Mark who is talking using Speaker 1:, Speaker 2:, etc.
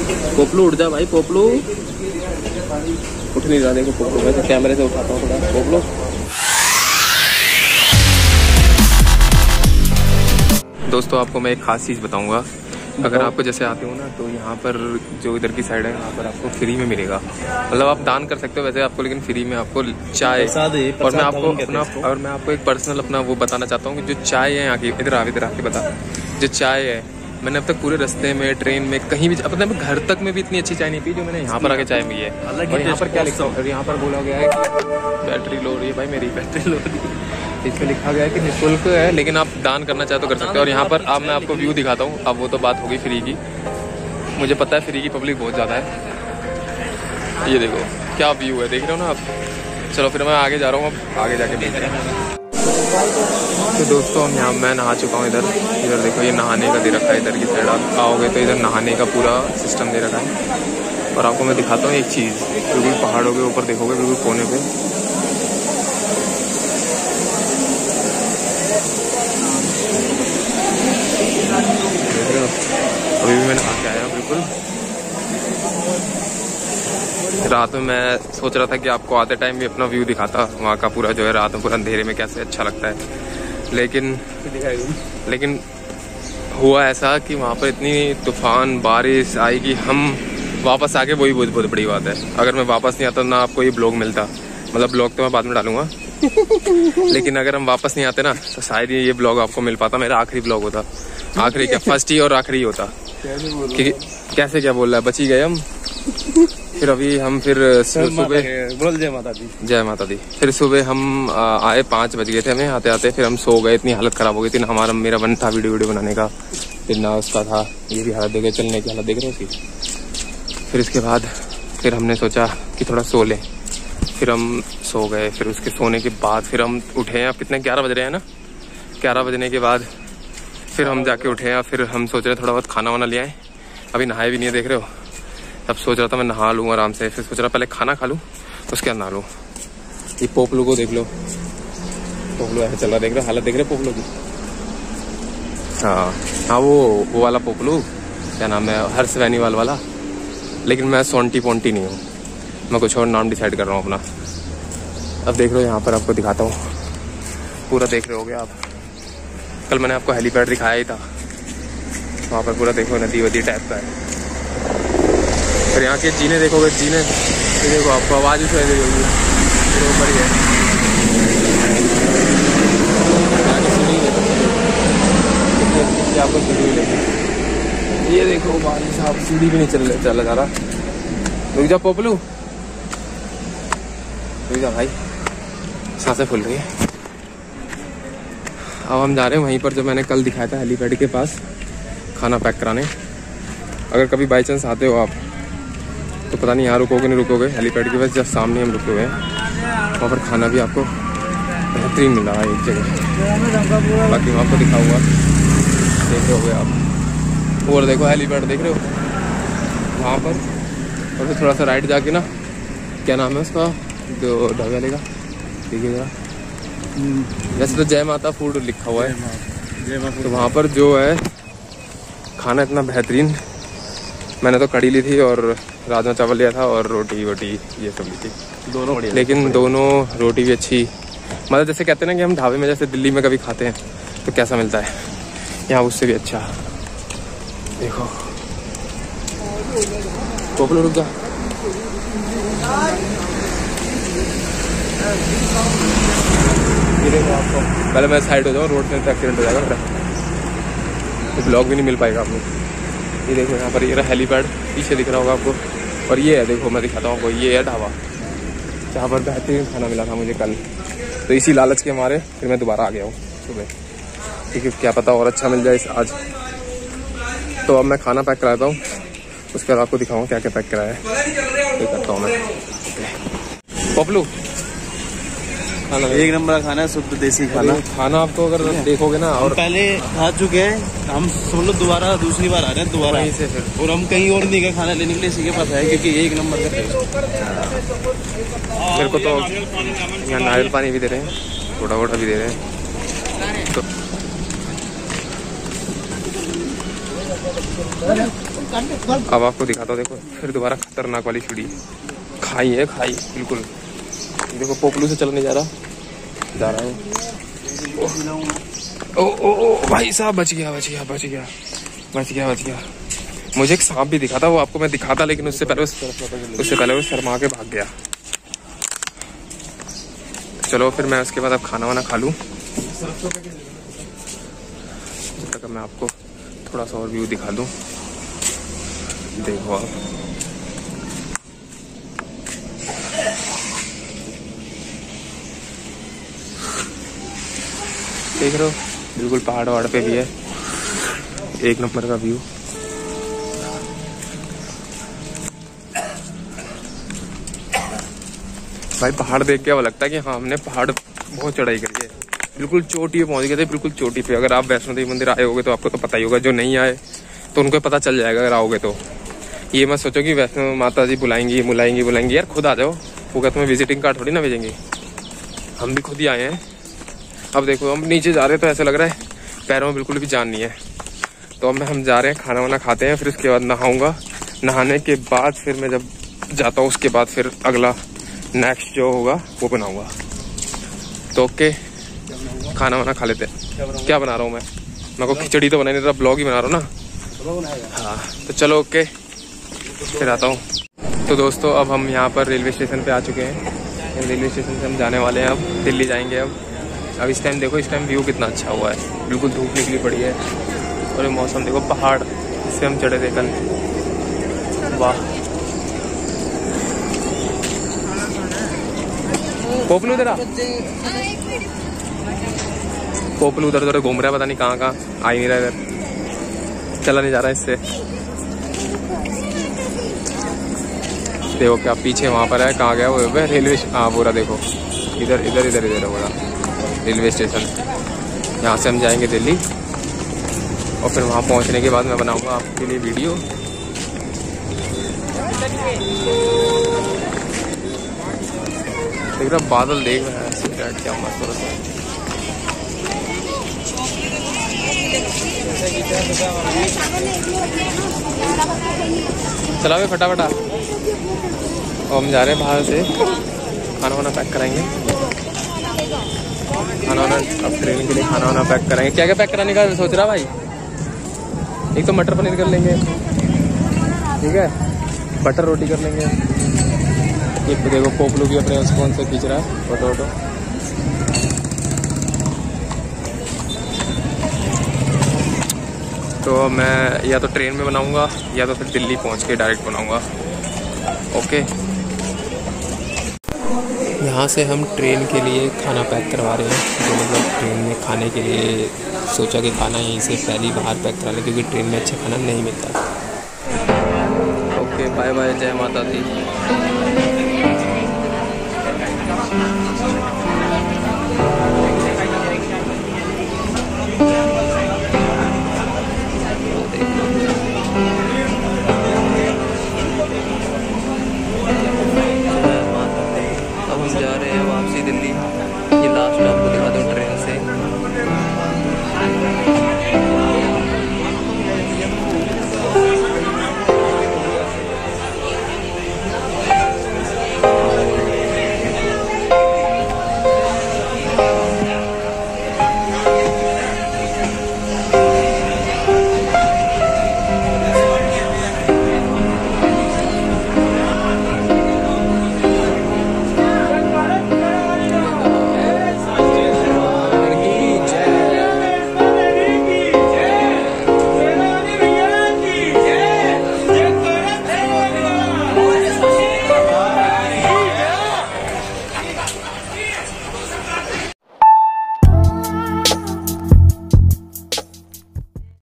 Speaker 1: पोपलू उठ जा भाई, पोपलू उठ नहीं रहा। देखो पोपलू, मैं कैमरे से उठाता हूँ थोड़ा। पोपलू दोस्तों, आपको मैं एक खास चीज़ बताऊंगा। अगर आपको जैसे आते हो ना, तो यहाँ पर जो इधर की साइड है, यहाँ पर आपको फ्री में मिलेगा। मतलब आप दान कर सकते हो वैसे आपको, लेकिन फ्री में आपको चाय। और मैं आपको अपना, और मैं आपको एक पर्सनल अपना वो बताना चाहता हूँ कि जो चाय है यहाँ की, इधर आके बता, जो चाय है, मैंने अब तक पूरे रास्ते में, ट्रेन में, कहीं भी, अपने घर तक में भी इतनी अच्छी चाय नहीं पी जो मैंने यहाँ पर आके चाय पी है। और यहाँ पर क्या लिखा है, यहाँ पर बोला गया है कि बैटरी लो रही है भाई, मेरी बैटरी लो रही है। इसमें लिखा गया है कि निःशुल्क है, लेकिन आप दान करना चाहे तो कर सकते हो। और यहाँ पर अब मैं आपको व्यू दिखाता हूँ। अब वो तो बात होगी फ्री की, मुझे पता है फ्री की पब्लिक बहुत ज़्यादा है। ये देखो क्या व्यू है, देख रहे हो ना आप। चलो फिर मैं आगे जा रहा हूँ, अब आगे जाके मिलते हैं। तो दोस्तों हम यहाँ, मैं नहा चुका हूँ। इधर देखो, ये नहाने का दे रखा है। इधर की साइड आप आओगे तो इधर नहाने का पूरा सिस्टम दे रखा है। और आपको मैं दिखाता हूँ एक चीज़, बिल्कुल पहाड़ों के ऊपर देखोगे, बिल्कुल कोने पे देख रहे हो। अभी भी मैं नहा के आया बिल्कुल। रात में मैं सोच रहा था कि आपको आते टाइम भी अपना व्यू दिखाता, वहाँ का पूरा जो है रात में पूरा अंधेरे में कैसे अच्छा लगता है। लेकिन हुआ ऐसा कि वहाँ पर इतनी तूफान बारिश आई कि हम वापस आके, वही बहुत बड़ी बात है। अगर मैं वापस नहीं आता ना आपको ये ब्लॉग मिलता। मतलब ब्लॉग तो मैं बाद में डालूंगा लेकिन अगर हम वापस नहीं आते ना, तो शायद ये ब्लॉग आपको मिल पाता। मेरा आखिरी ब्लॉग होता। आखिरी क्या, फर्स्ट ही और आखिरी होता। कैसे क्या बोल रहा है, बची गए हम। फिर अभी हम फिर सुबह
Speaker 2: बोल जय माता दी,
Speaker 1: जय माता दी। फिर सुबह हम आए, 5 बज गए थे हमें आते आते। फिर हम सो गए, इतनी हालत खराब हो गई थी ना। हमारा मेरा मन था वीडियो बनाने का, फिर ना उसका था। ये भी हालत देख रहे, चलने की हालत देख रहे हो उसकी। फिर इसके बाद फिर हमने सोचा कि थोड़ा सो लें। फिर हम सो गए। फिर उसके सोने के बाद फिर हम उठे हैं। अब कितने 11 बज रहे हैं ना। 11 बजने के बाद फिर हम जाके उठे हैं। फिर हम सोच रहे थोड़ा बहुत खाना वाना ले आए। अभी नहाए भी नहीं है, देख रहे हो। तब सोच रहा था मैं नहा लूँ आराम से। फिर सोच रहा पहले खाना खा लूँ, उसके बाद नहा लूँ। ये पोपलू को देख लो, पोपलू ऐसे चल रहा, देख रहे हो हालत, देख रहे हो पोपलू की। हाँ वो वाला पोपलू, क्या नाम है, हर्ष वैनीवाल वाला। लेकिन मैं सोंटी पोंटी नहीं हूँ, मैं कुछ और नाम डिसाइड कर रहा हूँ अपना। अब देख रहे हो यहाँ पर आपको दिखाता हूँ पूरा, देख रहे होगे आप। कल मैंने आपको हेलीपैड दिखाया ही था, वहाँ पर पूरा देखो नदी वदी टाइप का है। फिर यहाँ के जीने देखोगे, जीने ये देखो, आपको आवाज़ ही सुनाई देगी। फिर ऊपर ही है आपको सीढ़ी मिलेगी। ये देखो भाई साहब, सीढ़ी भी नहीं चल जा रहा। रुक जा पोपलू, रुक जा भाई, सांसें फूल रही है। अब हम जा रहे हैं वहीं पर जो मैंने कल दिखाया था, हेलीपैड के पास, खाना पैक कराने। अगर कभी बाई चांस आते हो आप, तो पता नहीं यहाँ रुकोगे नहीं रुकोगे। हेलीपैड के पास जस्ट सामने हम रुके हुए हैं, वहाँ पर खाना भी आपको बेहतरीन मिल रहा है एक जगह। बाकी वहाँ पर दिखा हुआ देख रहे हो आप। और देखो हेलीपैड देख रहे हो वहाँ पर। और फिर थोड़ा सा राइट जाके ना, क्या नाम है उसका, जो ढाबे वाले का, देखिए जरा। वैसे तो जय माता फूड लिखा हुआ है, तो वहाँ पर जो है खाना इतना बेहतरीन। मैंने तो कड़ी ली थी और राजमा चावल लिया था, और रोटी वोटी ये सब ली थी, दोनों बढ़िया। लेकिन दोनों रोटी भी अच्छी, मतलब जैसे कहते हैं ना कि हम ढाबे में जैसे दिल्ली में कभी खाते हैं तो कैसा मिलता है, यहाँ उससे भी अच्छा। देखो पोपलू रुक जा। आपको पहले मैं साइड हो जाऊँ, रोड से एक्सीडेंट हो जाएगा मेरा, तो ब्लॉग भी नहीं मिल पाएगा आपको। ये देखो यहाँ पर, ये रहा हेलीपैड, पीछे दिख रहा होगा आपको। और ये है, देखो मैं दिखाता हूँ आपको, ये है ढाबा जहाँ पर बेहतरीन खाना मिला था मुझे कल। तो इसी लालच के मारे फिर मैं दोबारा आ गया हूँ सुबह, क्योंकि क्या पता और अच्छा मिल जाए आज। तो अब मैं खाना पैक कराता हूँ, उसके बाद आपको दिखाऊँगा क्या क्या पैक कराया है, ये करता हूँ मैं। पोपलू खाना
Speaker 2: एक नंबर खाना है, शुद्ध देसी खाना।
Speaker 1: खाना आपको अगर देखोगे ना, और
Speaker 2: पहले खा चुके हैं हम सब लोग, दोबारा दूसरी बार आ रहे हैं दोबारा
Speaker 1: से फिर।
Speaker 2: और हम कहीं और नहीं गए खाना लेने के लिए, इसी के पास आए क्योंकि एक नंबर का।
Speaker 1: मेरे को तो यहाँ नारियल पानी भी दे रहे हैं, थोड़ा वोटा भी दे रहे हैं। तो अब आपको दिखाता हूँ, देखो फिर दोबारा खतरनाक वाली सीढ़ी, खाई है खाई बिल्कुल। देखो पोपलू से चल नहीं जा रहा है। ओ भाई साहब, बच गया। मुझे एक सांप भी दिखा था, वो आपको मैं दिखाता, लेकिन उससे पहले वो शर्मा के भाग गया। चलो फिर मैं उसके बाद अब खाना वाना खा लूँ, जब तक मैं आपको थोड़ा सा और व्यू दिखा दूँ। देखो आप, देख रहे हो बिल्कुल पहाड़ पे भी है, एक नंबर का व्यू। भाई पहाड़ देख के वो लगता है कि हाँ हमने पहाड़ बहुत चढ़ाई करी है, बिल्कुल चोटी पे पहुंच गए थे, बिल्कुल चोटी पे। अगर आप वैष्णो देवी मंदिर आए होगे तो आपको तो पता ही होगा, जो नहीं आए तो उनको पता चल जाएगा अगर आओगे तो। ये मत सोचो कि वैष्णो माता जी बुलाएंगी, यार खुद आ जाओ, वो क्या तुम्हें विजिटिंग कार्ड थोड़ी ना भेजेंगे, हम भी खुद ही आए हैं। अब देखो हम नीचे जा रहे हैं तो ऐसा लग रहा है पैरों में बिल्कुल भी जान नहीं है। तो अब हम जा रहे हैं, खाना वाना खाते हैं, फिर उसके बाद नहाऊंगा। नहाने के बाद फिर मैं जब जाता हूँ उसके बाद फिर अगला नेक्स्ट जो होगा वो बनाऊंगा। तो ओके, खाना वाना खा लेते हैं। क्या बना रहा हूँ मैं को खिचड़ी तो बना नहीं रहा, ब्लॉग ही बना रहा हूँ ना। हाँ तो चलो ओके, फिर आता हूँ। तो दोस्तों अब हम यहाँ पर रेलवे स्टेशन पे आ चुके हैं। रेलवे स्टेशन से हम जाने वाले हैं, अब दिल्ली जाएंगे। अब इस टाइम देखो, इस टाइम व्यू कितना अच्छा हुआ है, बिल्कुल धूप निकली पड़ी है। और ये मौसम देखो, पहाड़ इससे हम चढ़े थे कल, वाह। पोपलू उधर घूम रहा है, पता नहीं कहाँ आ ही नहीं रहा, इधर चला नहीं जा रहा इससे। देखो क्या पीछे वहाँ पर है, कहाँ गया वो रेलवे, हाँ पूरा देखो इधर पूरा रेलवे स्टेशन। यहाँ से हम जाएंगे दिल्ली, और फिर वहाँ पहुँचने के बाद मैं बनाऊंगा आपके लिए वीडियो। देख रहा बादल, देख रहा है क्या मस्त हो रहा है। चला वे फटाफट। और हम जा रहे हैं बाहर से, खाना वाना पैक कराएंगे। खाना वाना अब ट्रेन के लिए खाना वाना पैक कराएंगे। क्या क्या पैक कराने का सोच रहा भाई? एक तो मटर पनीर कर लेंगे, ठीक है, बटर रोटी कर लेंगे। ये देखो पोपलू भी अपने फोन से खींच रहा है फोटो। तो मैं या तो ट्रेन में बनाऊंगा या तो फिर दिल्ली पहुंच के डायरेक्ट बनाऊंगा। ओके, यहाँ से हम ट्रेन के लिए खाना पैक करवा रहे हैं। तो मतलब ट्रेन में खाने के लिए सोचा कि खाना यहीं से पहले ही बाहर पैक करा लें, क्योंकि ट्रेन में अच्छा खाना नहीं मिलता। ओके बाय बाय, जय माता दी।